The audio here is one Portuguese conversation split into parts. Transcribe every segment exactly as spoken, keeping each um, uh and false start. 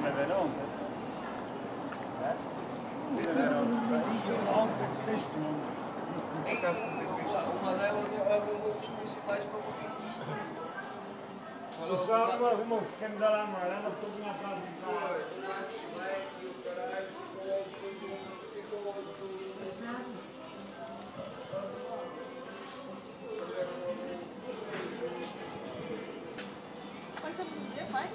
come Veronte. É? Io ontem, sexto mundo. Em casa uma delas é um dos principais favoritos. O sol logo mo que me dá lá mal, ela ficou na casa de casa. E o caralho ficou logo tudo. Vai ter que dizer, vai?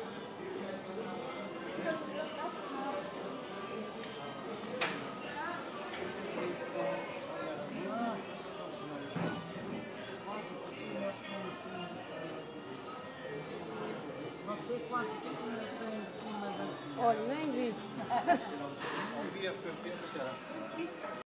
Não sei quanto tempo eu estou em cima da... Olha, nem vi. Um dia foi feito, será?